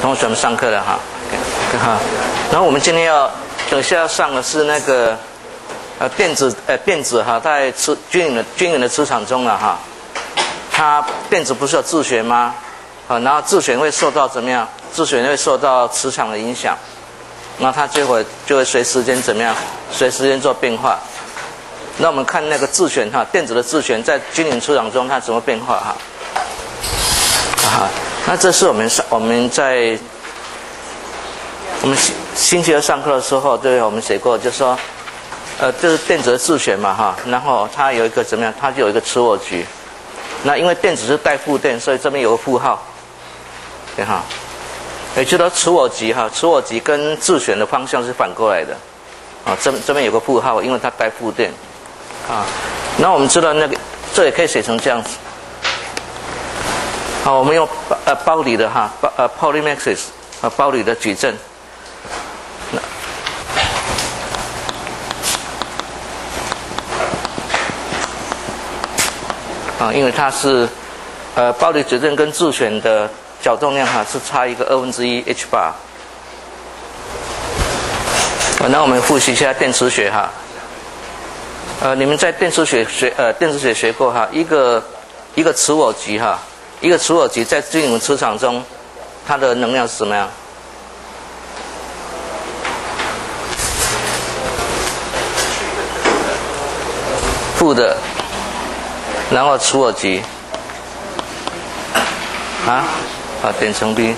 同学们上课了哈，哈。然后我们今天等一下要上的是那个电子哈，在均匀的磁场中了哈，它电子不是有自旋吗？然后自旋会受到怎么样？自旋会受到磁场的影响，那它就会随时间怎么样？随时间做变化。那我们看那个自旋哈，电子的自旋在均匀磁场中它怎么变化哈？那这是我们星期二上课的时候，对，我们写过，就是说，就是电子的自旋嘛哈，然后它有一个怎么样？它就有一个磁我局。那因为电子是带负电，所以这边有个负号，对哈。也就是说磁我极哈，磁我极跟自旋的方向是反过来的，这边有个负号，因为它带负电，那我们知道那个这也可以写成这样子，好，我们用包里的哈Polymaxis 包里的矩阵，因为它是包里矩阵跟自旋的角动量哈是差一个1/2 h bar。那我们复习一下电磁学哈。你们在电磁学学过哈，一个磁我极哈，一个磁我极在均匀磁场中，它的能量是什么样？负的，然后磁我极点乘 B，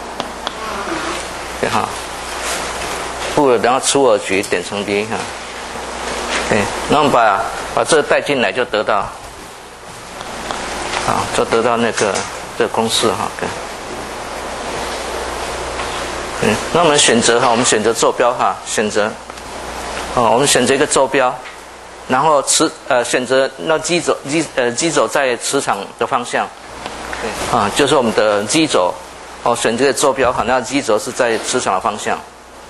对哈，负的，然后磁我极点乘 B 哈，对，然后我们把这个带进来就得到，就得到那个这个公式哈，对，那我们选择哈，我们选择坐标哈，我们选择一个坐标，然后选择那基轴在磁场的方向。就是我们的基轴，选这个坐标哈，那基轴是在磁场的方向，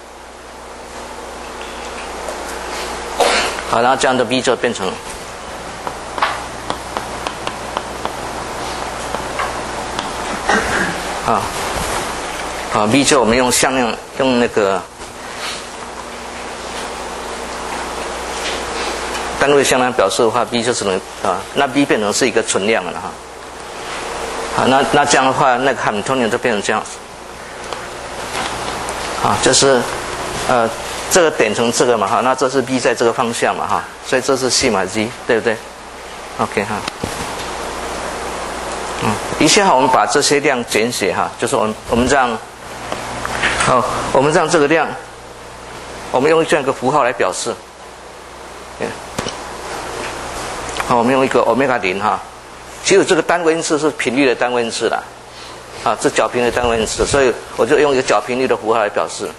好，然后这样的 B 就变成，B 就我们用向量用那个单位向量表示的话 ，B 就只能那 B 变成是一个存量了哈。好，那这样的话，那个汉密尔顿就变成这样子，就是这个点成这个嘛哈，那这是 B 在这个方向嘛哈，所以这是西马 G， 对不对 ？OK 哈，一下哈，我们把这些量简写哈，就是我们这样，我们让这个量，我们用这样一个符号来表示，我们用一个欧米伽0哈。其实这个单位因次是频率的单位因次啦，这角频的单位因次，所以我就用一个角频率的符号来表示。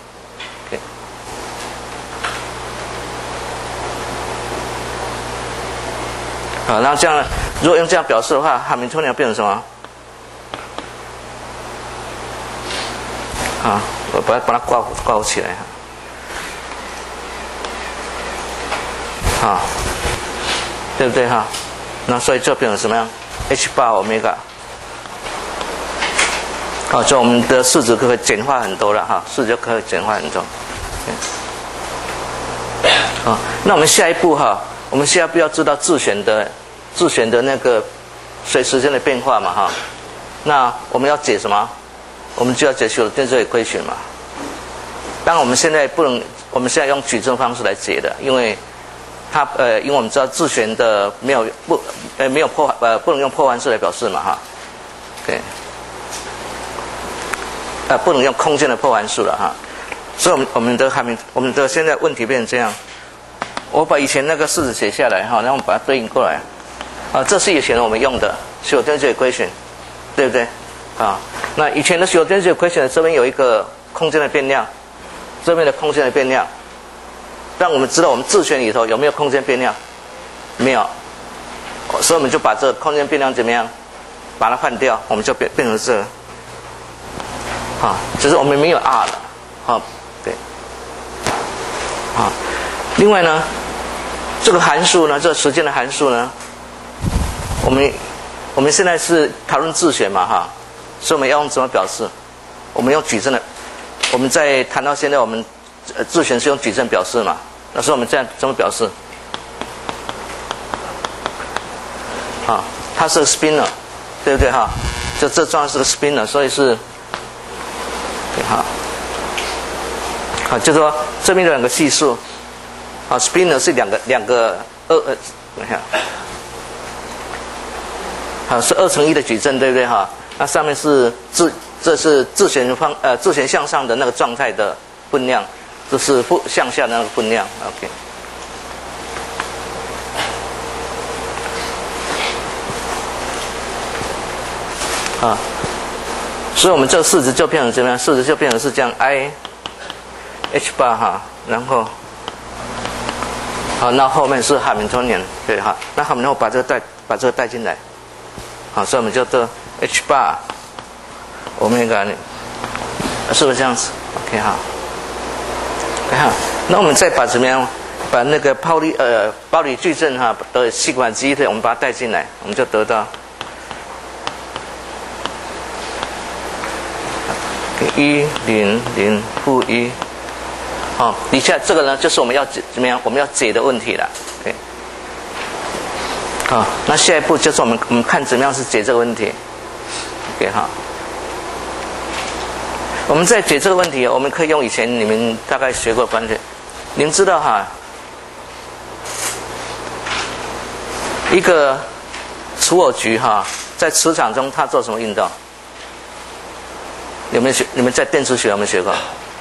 然后这样，如果用这样表示的话，汉密尔顿变成什么？我把它挂起来哈，对不对哈？那所以就变成什么样？ h bar 欧米伽，就我们的式子可以简化很多了哈，式子就可以简化很多。那我们下一步哈，我们下一步要知道自旋的那个随时间的变化嘛哈。那我们要解什么？我们就要解电磁equation嘛。当然我们现在我们现在用矩阵方式来解的，因为我们知道自旋的不能用破坏式来表示嘛哈，对，不能用空间的破坏数了哈，所以我们的现在问题变成这样，我把以前那个式子写下来哈，然后我们把它对应过来，这是以前我们用的小电磁equation，对不对？那以前的小电磁equation这边有一个空间的变量，这边的空间的变量。让我们知道我们自旋里头有没有空间变量，没有，所以我们就把这个空间变量怎么样，把它换掉，我们就变成这个，就是我们没有 R 了，对，另外呢，这个函数呢，这个时间的函数呢，我们现在是讨论自旋嘛哈，所以我们要用怎么表示？ 我们用矩阵的，我们在谈到现在，我们自旋是用矩阵表示嘛？那时候我们这样怎么表示？啊，它是个 spinner， 对不对哈？这状态是个 spinner， 所以是，好，好，就是说这边有两个系数，啊 ，spinner 是两个等一下，好是2×1的矩阵，对不对哈？那上面是这是自旋向上的那个状态的分量，这是向下的那个分量 ，OK。啊，所以我们这个式子就变成怎么样？式子就变成是这样 I H 8哈，然后好，那后面是哈密尔顿对哈，那我们要把这个带进来，好，所以我们就这 H 8欧米伽是不是这样子 ？OK 哈，看，那我们再把怎么样？把那个泡里矩阵哈的西管之一的，我们把它带进来，我们就得到。100-1，好，底下这个呢，就是我们要怎么样？我们要解的问题了。OK， 好，那下一步就是我们看怎么样是解这个问题。OK， 好，我们在解这个问题，我们可以用以前你们大概学过的方式，你们知道哈，一个除偶局哈，在磁场中它做什么运动？有没有学？你们在电磁学有没有学过？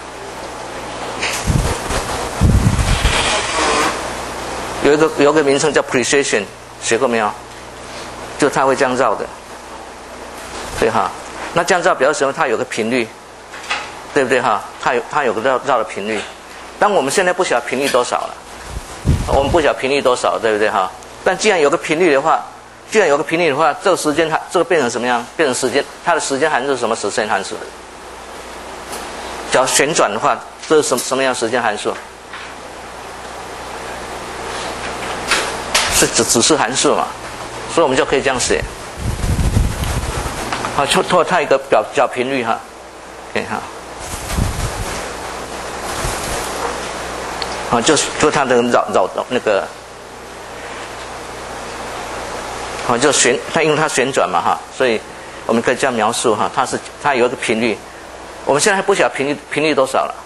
有个名称叫 precession， 学过没有？就它会这样绕的，对哈。那这样绕表示什么？它有个频率，对不对哈？它有个绕的频率。但我们现在不晓得频率多少了，我们不晓得频率多少，对不对哈？但既然有个频率的话，这个时间这个变成什么样？变成时间，它的时间函数是什么时间函数？只要旋转的话，这是什么样时间函数？是指示函数嘛？所以我们就可以这样写。好，就它一个角频率哈，看哈。好，就它的绕那个。好，就它因为它旋转嘛哈，所以我们可以这样描述哈，它有一个频率，我们现在还不晓得频率多少了。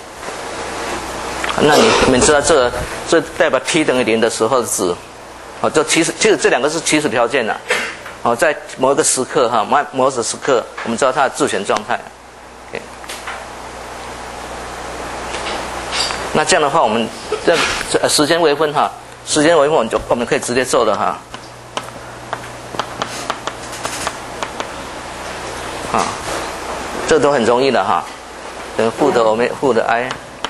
那你们知道这代表 t 等于0的时候的值，好，其实这两个是起始条件的，好，在某一个时刻哈，某个时刻，我们知道它的自旋状态。Okay， 那这样的话，我们这时间微分哈，时间微分我们可以直接做的哈。啊，这都很容易的哈，等负的 I，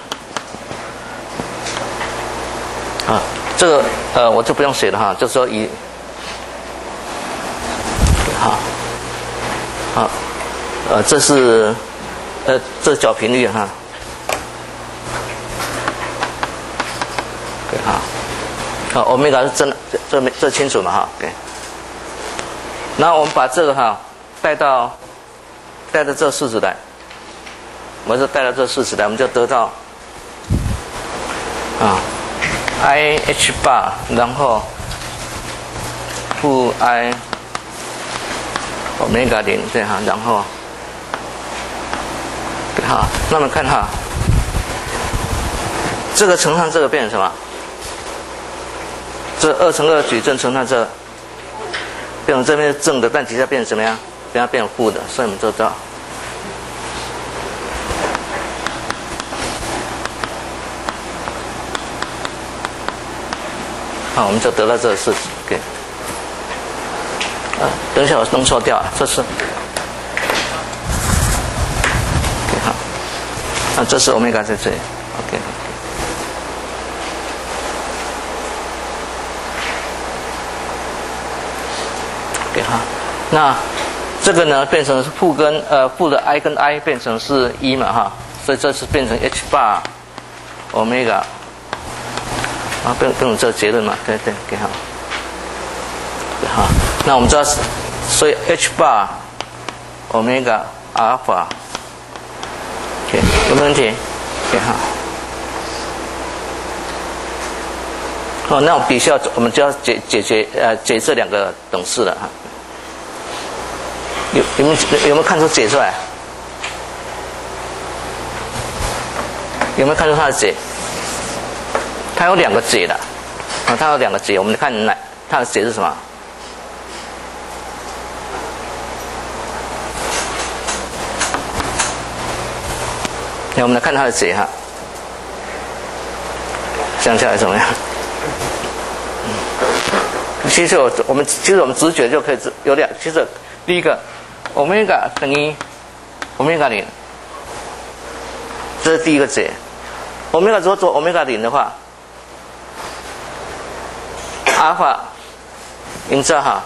啊，这个我就不用写了哈，就说好，这是这角频率哈，对哈，好，欧米伽是真的，这清楚嘛哈，对，然后我们把这个哈带到这式子来，我们就带到这式子来，我们就得到IH 8，然后负 I 欧米伽0，对哈，然后对哈，那我们看哈，这个乘上这个变成什么？这2×2矩阵乘上这变成这边是正的，但底下变成什么样？变成负的，所以我们就知道。好，我们就得到这个式子。给，等一下我弄错掉了，这是。好，这是欧米伽在这里。OK。OK 哈，那。这个呢变成是负的 I 跟 I 变成是1嘛哈，所以这是变成 H 8欧米伽，变成这个结论嘛，对，给好，对哈。那我们知道，所以 H 8欧米伽阿尔法有没有问题？对哈。哦，那我必须要，我们就要解这两个等式了哈。有没有看出解出来？有没有看出它的解？它有两个解的，啊，它有两个解。我们看它的解是什么？那我们来看它的解哈，想起来怎么样？其实我们直觉就可以有两，其实第一个，欧米伽等于欧米伽0，这是第一个解。欧米伽如果做欧米伽0的话，阿尔法，你知道哈？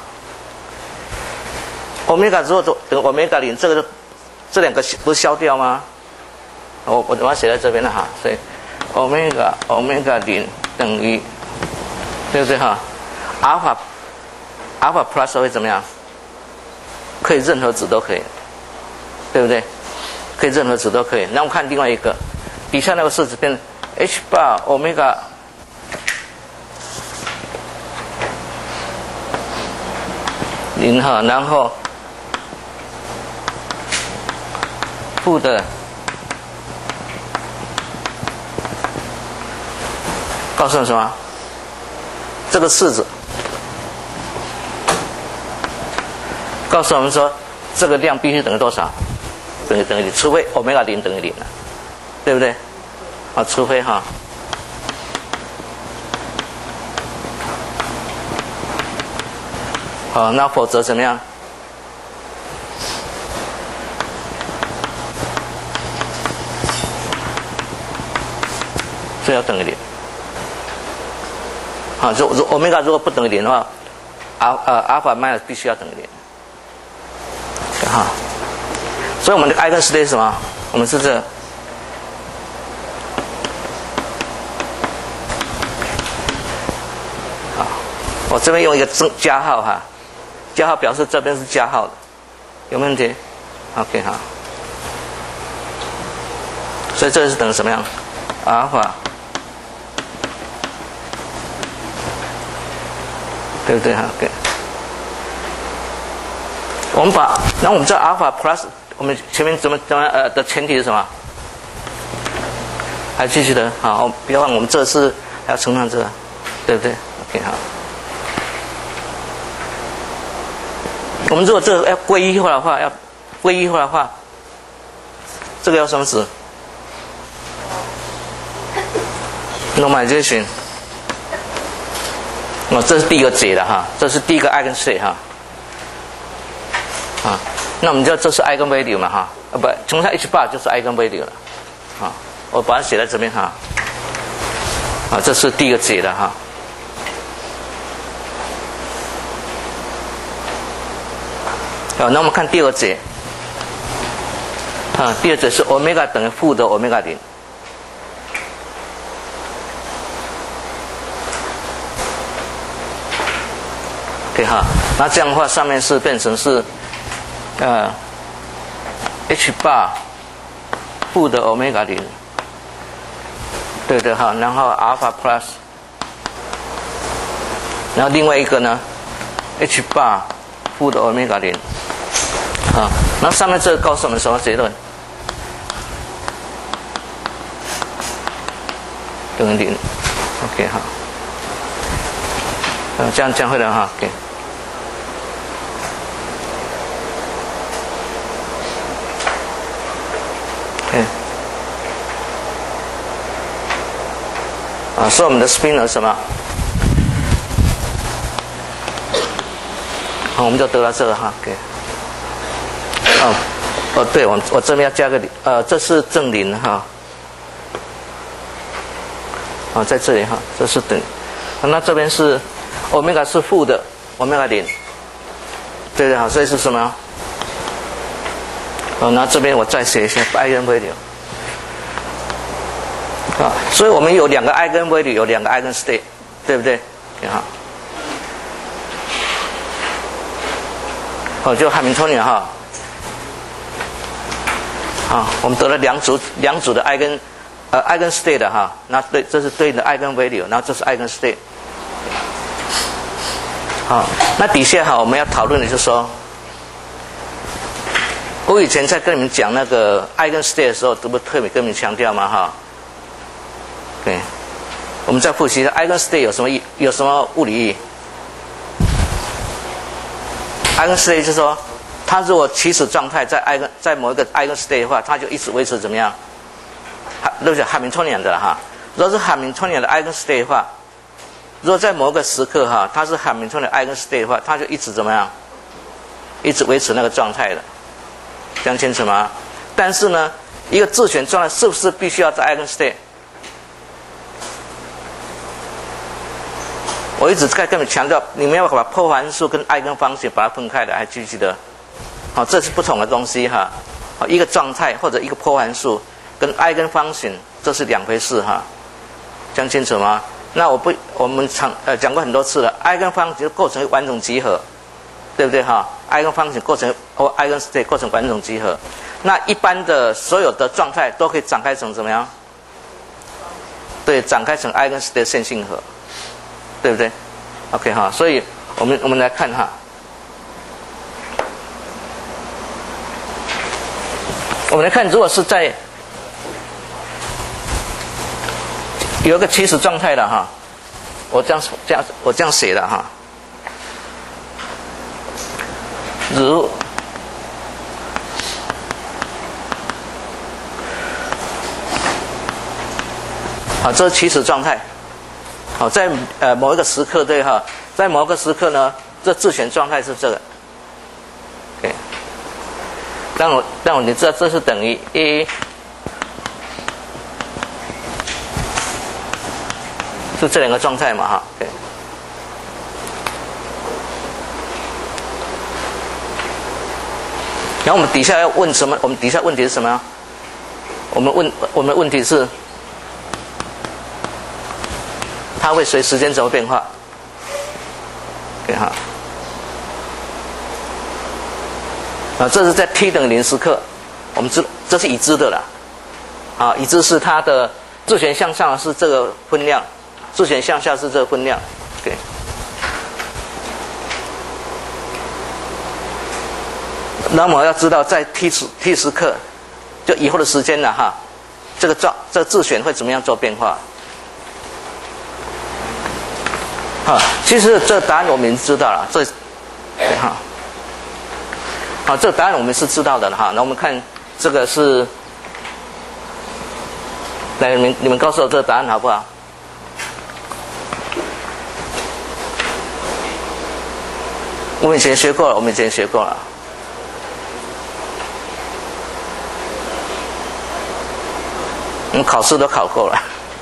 欧米伽如果做等欧米伽0，这两个不是消掉吗？我把它写在这边了哈，所以欧米伽0等于，对不对哈？阿尔法 plus 会怎么样？可以任何值都可以，对不对？可以任何值都可以。那我们看另外一个，底下那个式子变 h bar 欧米伽0哈，然后负的告诉我们什么？这个式子告诉我们说，这个量必须等于多少？等于0，除非欧米伽0等于0了，对不对？啊，除非哈。好，那否则怎么样？这要等于0。好，欧米伽如果不等于0的话，阿尔法 minus 必须要等于0。哈，所以我们的 eigenstate 是什么？我们是这。好，我这边用一个加号哈，加号表示这边是加号的，有没有问题 ？OK 好。所以这是等于什么样？阿尔法，对不对哈 ？OK。我们知道阿尔法 plus， 我们前面怎么的前提是什么？还继续的，好，不要忘，我们这是还要乘上这个，对不对 ？OK 好。我们如果这个要归一化的话，这个要什么值 ？normalization。这是第一个解的哈，这是第一个 eigenstate 哈。啊，那我们知道这是 eigenvalue 嘛哈，不，从它 h bar 就是 eigenvalue 了，啊，我把它写在这边哈，啊，这是第一个解的哈，好，那我们看第二解，啊，第二解是 omega 等于负的 omega 0。OK 哈，那这样的话上面是变成是h bar 负的 omega 0，对对哈，然后 alpha plus， 然后另外一个呢 h bar 负的 omega 0，啊，那上面这个告诉我们什么结论？等于0 ，OK 哈，这样会的哈 ，OK。啊，所以我们的 spinor 什么？好，我们就得到这个哈，给。对，我这边要加个这是正0哈。啊，在这里哈，这是等。那这边是欧米伽是负的欧米伽0，对对好，所以是什么？那这边我再写一下 eigenvalue。啊，所以我们有两个 eigenvalue， 有两个 eigenstate， 对不对？好，就汉密尔顿哈， 啊，我们得了两组的eigen state 哈，那对，这是对应的 eigen value， 然后这是 eigen state。好，那底下哈我们要讨论的就是说，我以前在跟你们讲那个 eigen state 的时候，都不特别跟你们强调嘛哈。对，我们再复习一下 eigen state 有什么物理意义 ？eigen state 就是说，它如果起始状态在某一个 eigen state 的话，它就一直维持怎么样？都是Hamiltonian的哈。如果是Hamiltonian的 eigen state 的话，如果在某个时刻哈，它是Hamiltonian的 eigen state 的话，它就一直怎么样？一直维持那个状态的，这样清楚吗？但是呢，一个自旋状态是不是必须要在 eigen state？ 我一直在跟你们强调，你们要把破函数跟eigen function把它分开来，还记不记得？好，这是不同的东西哈。好，一个状态或者一个破函数跟eigen function这是两回事哈，这样清楚吗？那我们讲过很多次了 ，eigen function 构成完整集合，对不对哈 ？eigen function 构成eigen state 构成完整集合。那一般的所有的状态都可以展开成怎么样？对，展开成 eigen state 线性和，对不对 ？OK 哈，所以我们来看哈，我们来看，如果是在有一个起始状态的哈，我这样写的哈，如好，这是起始状态。好，在某一个时刻对哈，在某个时刻呢，这自旋状态是这个。OK， 但你知道这是等于 A。就这两个状态嘛哈，对。然后我们底下要问什么？我们底下问题是什么？我们的问题是，它会随时间轴变化，对哈。啊，这是在 t 等于0时刻，我们这是已知的了，啊，已知是它的自旋向上是这个分量。自旋向下是这个分量，对。那么要知道，在 t 时刻，就以后的时间了哈，这自旋会怎么样做变化？哈，其实这答案我们已经知道了，哈，好，这答案我们是知道的了哈。那我们看这个是，来你们告诉我这个答案好不好？我们以前学过了，我们考试都考过了。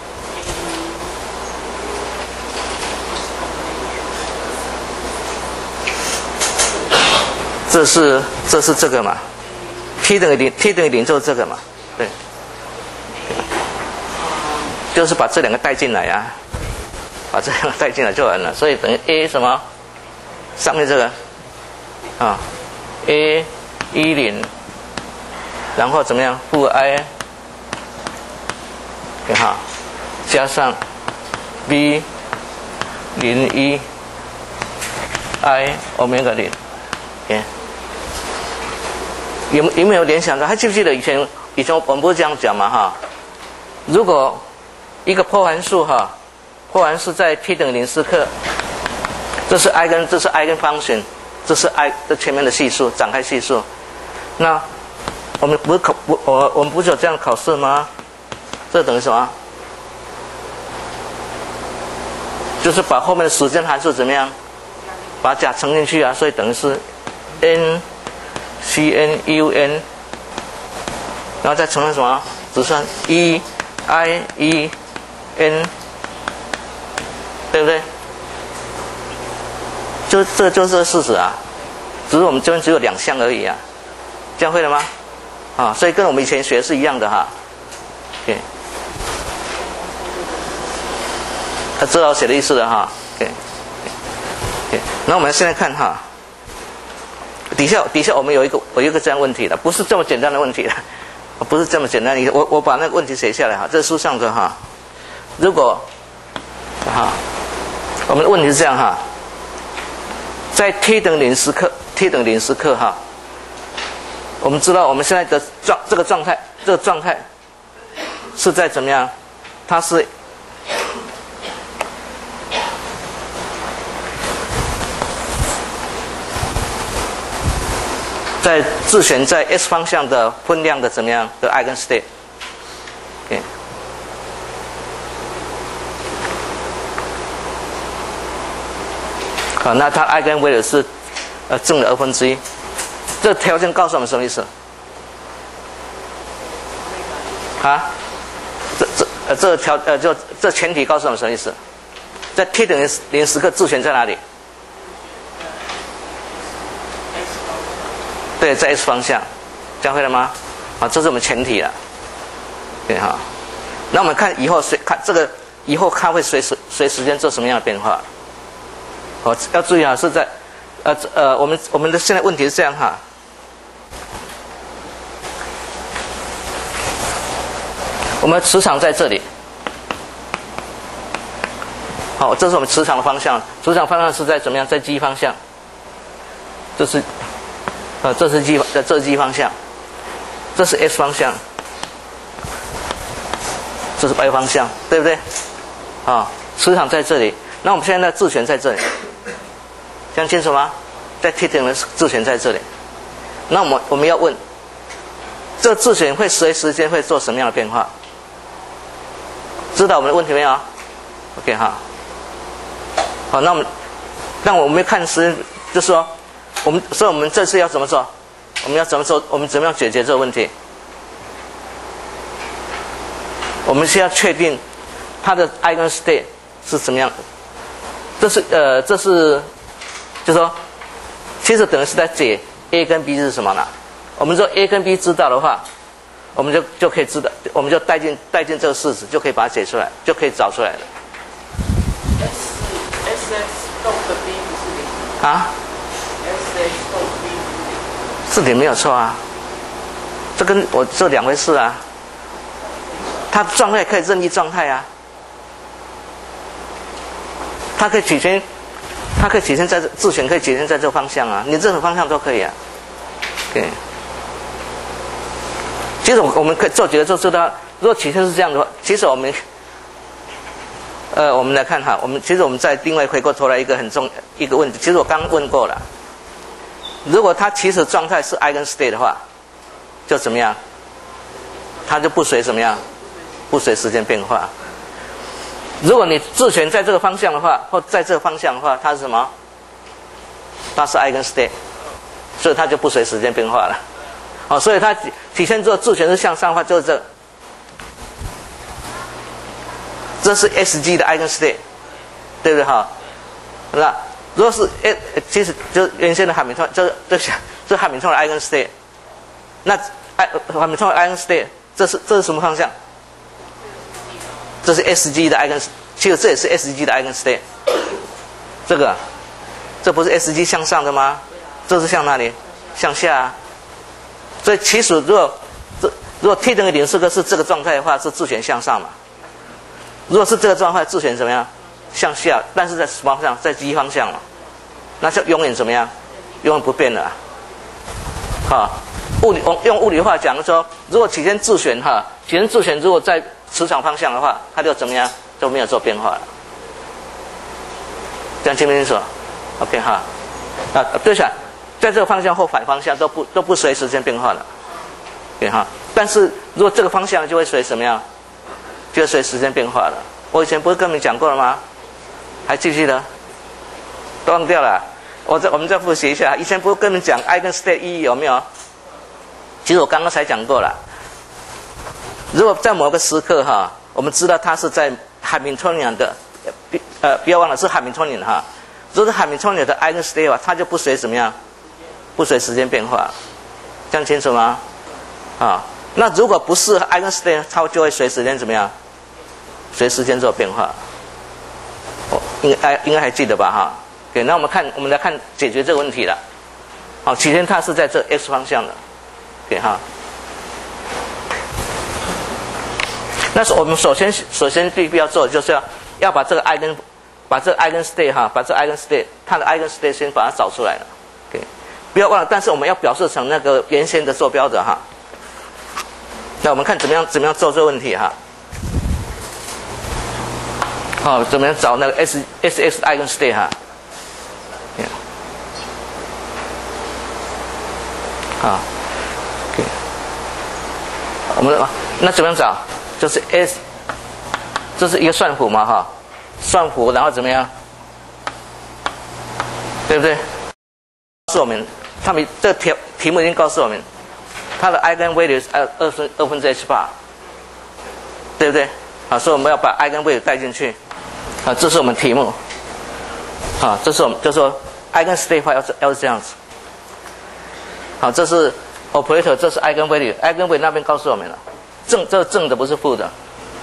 这是这个嘛 ？t 等于0就是这个嘛？对，就是把这两个带进来啊，把这两个带进来就完了。所以等于 A 什么？上面这个啊 A10， 然后怎么样？负 I， 对哈，加上 B01 I 欧米伽0，有没有联想到？还记不记得以前我们不是这样讲嘛哈？如果一个破函数哈，破函数在 t 等于0时刻。这是 eigen function， 这是这前面的系数，展开系数。那我们不是有这样考试吗？这等于什么？就是把后面的时间函数怎么样，把它乘进去啊，所以等于是 n c n u n， 然后再乘上什么？只算 e i e n， 对不对？这就是事实啊，只是我们这边只有2项而已啊，这样会了吗？啊，所以跟我们以前学的是一样的哈。OK， 他知道我写的意思了哈。OK， 那我们现在看哈，底下我们有一个这样问题的，不是这么简单的问题的。 不是这么简单。我把那个问题写下来哈，这是书上的哈。如果我们的问题是这样哈，在 t 等于0刻 ，t 等于0刻哈，我们知道我们现在的这个状态是在怎么样？它是在自旋在 s 方向的分量的怎么样的 eigenstate？ 好，那它 eigenvalue 是正的1/2。这条件告诉我们什么意思？啊？这前提告诉我们什么意思？在 t 等于0刻自旋在哪里？对，在 s 方向，讲会了吗？啊，这是我们前提了。对哈。那我们看以后以后它会随时间做什么样的变化？哦，要注意啊，是在我们的现在问题是这样哈。我们磁场在这里，好，这是我们磁场的方向。磁场方向是在怎么样？在 G 方向，这是这是 G 方向，这是 S 方向，这是 Y 方向，对不对？啊，磁场在这里，那我们现在的自旋在这里，这样清楚吗？在 t 等于自旋在这里，那我们要问，这自旋会随时间会做什么样的变化？知道我们的问题没有 ？OK 哈，好，那我们看时间，就是说，所以我们这次要怎么做？我们要怎么做？我们怎么样解决这个问题？我们先要确定它的 eigenstate 是怎么样。这是，就是说，其实等于是在解 A 跟 B 是什么呢？我们说 A 跟 B 知道的话，我们就可以知道，我们就带进这个式子，就可以把它解出来，就可以找出来了。 SS 动的 B 不是0 啊 ？SS 动 B 不是0。 是0没有错啊，这跟我这两回事啊。它状态可以任意状态啊，它可以体现在自旋可以体现在这个方向啊，你任何方向都可以啊。对。其实我们可以做几个就知道，如果体现是这样的话，其实我们来看哈，其实我们再另外回过头来一个问题，其实我刚问过了，如果它起始状态是 eigenstate 的话，就怎么样？它就不随怎么样？不随时间变化。如果你自旋在这个方向的话，或在这个方向的话，它是什么？它是 eigenstate， 所以它就不随时间变化了。哦，所以它体现做自旋是向上的话，就是这是 Sg 的 eigenstate， 对不对哈？那如果是其实就是原先的海明顿，这海明顿的 eigenstate， 那海明顿的 eigenstate， 这是什么方向？这是 Sg 的 eigenstate， 其实这也是 Sg 的 eigenstate。这不是 Sg 向上的吗？这是向哪里？向下啊。所以其实如果 t 等于0刻是这个状态的话，是自旋向上嘛。如果是这个状态，自旋怎么样？向下，但是在什么方向？在 G 方向嘛。那就永远怎么样？永远不变了。好，用物理话讲说，如果起先自旋如果在磁场方向的话，它就怎么样？就没有做变化了。这样清不清楚 ？OK 哈。对了，在这个方向或反方向都不随时间变化了。对哈。但是如果这个方向就会随什么样？就会随时间变化了。我以前不是跟你们讲过了吗？还记不记得？都忘掉了。我们再复习一下。以前不是跟你们讲 eigenstate 意义有没有？其实我刚刚才讲过了。如果在某个时刻哈，我们知道它是在海明顿的，不要忘了是海明顿哈。如果是海明顿的 eigenstate 的话，它就不随怎么样？不随时间变化，这样清楚吗？啊，那如果不是 eigenstate， 它就会随时间怎么样？随时间做变化。应该还记得吧哈？对，那我们来看解决这个问题了。好，起先它是在这 x 方向的，对哈。 那是我们首先必须要做的就是要把这个 eigen state 哈，把这 eigen state 它的 eigen state 先把它找出来了。OK， 不要忘了，但是我们要表示成那个原先的坐标的哈。那我们看怎么样做这个问题哈。好，怎么样找那个 SS eigen state 哈？好 ，OK， 我们那怎么样找？就是 S， 这是一个算符嘛哈，算符然后怎么样？对不对？告诉我们，他们这个题目已经告诉我们，它的 eigenvalue 是2分之 h bar， 对不对？好，所以我们要把 eigenvalue 带进去。啊，这是我们题目。啊，这是我们就说 eigen state 要是这样子。好，这是 operator， 这是 eigenvalue，eigenvalue 那边告诉我们了，这是正的不是负的。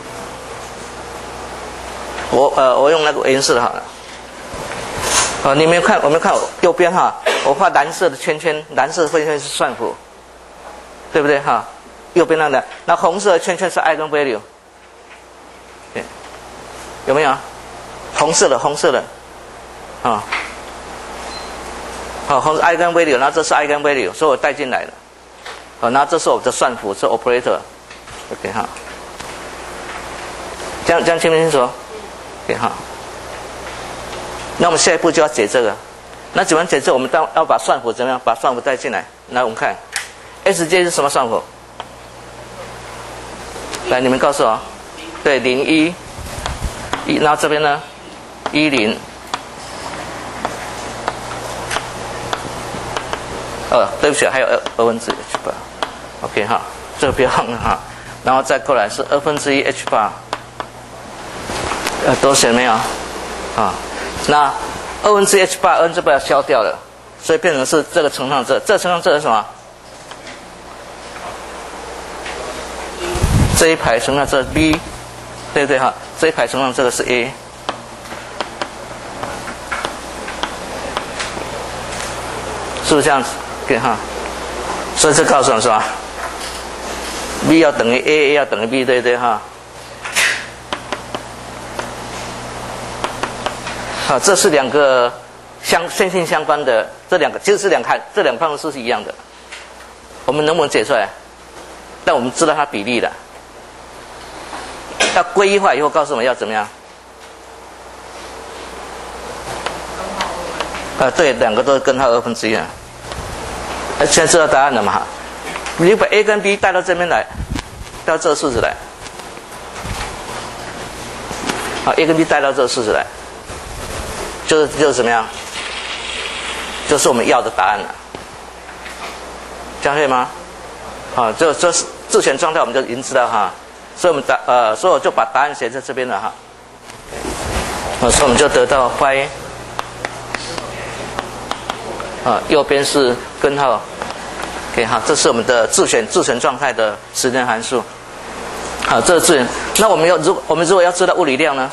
我用那个颜色的好了。你们看，我们看右边哈，我画蓝色的圈圈，蓝色的圈圈是算符，对不对哈？右边那个，那红色的圈圈是 eigenvalue， 有没有？红色的，啊，好，红是 eigenvalue， 然后这是 eigenvalue， 所以我带进来了，好，然后这是我的算符，是 operator，OK 哈，这样清不清楚？OK 哈。那我们下一步就要解这个，那怎么解这个？我们要把算符怎么样？把算符带进来。来，我们看 ，Sj 是什么算符？来，你们告诉我。对，01，然后这边呢，10。对不起，还有2分之一 h bar。OK 哈，这个不要忘了哈。然后再过来是2分之一 h bar。都写没有？啊。那2分之 h bar n 这边要消掉了，所以变成是这个乘上这乘上这是什么？这一排乘上这 b， 对不对哈？这一排乘上这个是 a， 是不是这样子？对哈。所以这告诉我们是吧 ？b 要等于 a， a 要等于 b， 对不对哈？好，这是两个线性相关的，这两个其实是这两个方程式是一样的。我们能不能解出来？但我们知道它比例了。要归一化以后，告诉我们要怎么样？对，两个都是根号2分之一啊。现在知道答案了嘛？你把 a 跟 b 带到这边来，带到这个式子来。好 ，a 跟 b 带到这个式子来。就是怎么样？就是我们要的答案了，这样可以吗？啊，这自选状态我们就已经知道哈，所以我们所以我就把答案写在这边了哈。所以我们就得到 phi， 右边是根号 ，OK 哈，这是我们的自选状态的时间函数。好，这是自选。那我们如果要知道物理量呢？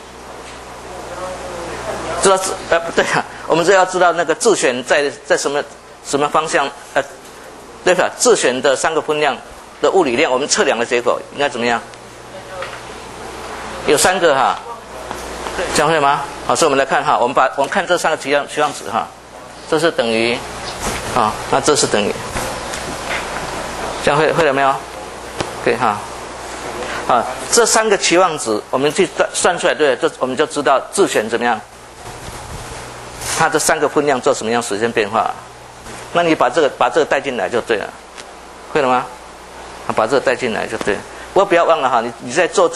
知道不对啊，我们就要知道那个自选在什么方向对吧？自选的3个分量的物理量，我们测量的结果应该怎么样？有3个哈，这样会吗？好，所以我们来看哈，我们看这3个期望值哈，这是等于那这是等于，这样会了没有？可以哈。这3个期望值我们去算出来，对，这我们就知道自选怎么样。它这3个分量做什么样时间变化？那你把这个带进来就对了，会了吗？把这个带进来就对了。不要忘了哈，你在做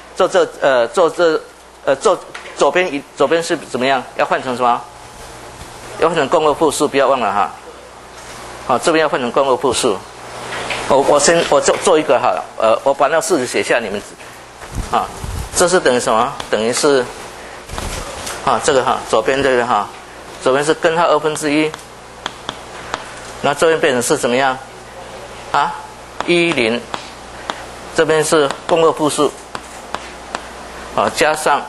左边是怎么样？要换成什么？要换成共轭复数，不要忘了哈。好，这边要换成共轭复数。我做一个哈，我把那个式子写下，你们这是等于什么？等于是这个左边这个左边是根号2分之一，那这边变成是怎么样？10，这边是共轭复数，加上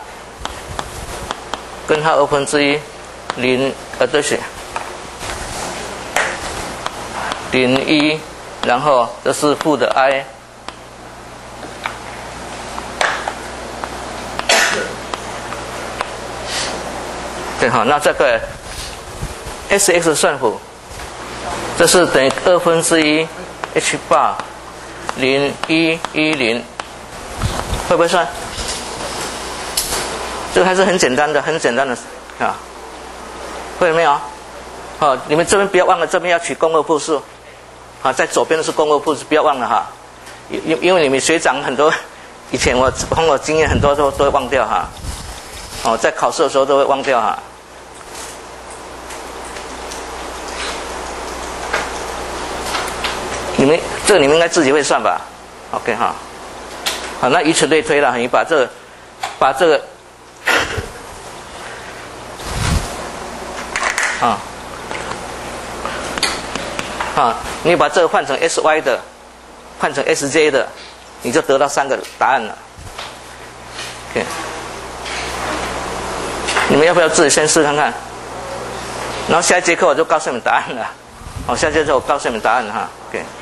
根号2分之一0，对不起，01，然后这是负的 i， 对哈，那这个 Sx 算符，这是等于1/2 h bar 0.110，会不会算？这个还是很简单的，很简单的啊，会了没有？哦，你们这边不要忘了，这边要取共轭步数，啊，在左边的是共轭步数，不要忘了哈，因为你们学长很多，以前我经验很多都会忘掉哈，哦，在考试的时候都会忘掉哈。你们应该自己会算吧 ？OK 哈，好，那以此类推了，你把这个你把这个换成 SY 的，换成 SJ 的，你就得到3个答案了。OK， 你们要不要自己先试看看？然后下一节课我就告诉你们答案了。好，下节课我告诉你们答案了哈。OK。